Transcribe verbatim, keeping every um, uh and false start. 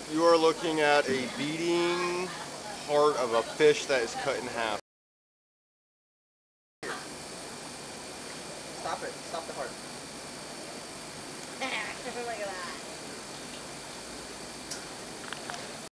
You are looking at a beating heart of a fish that is cut in half. Stop it. Stop the heart. Look at that.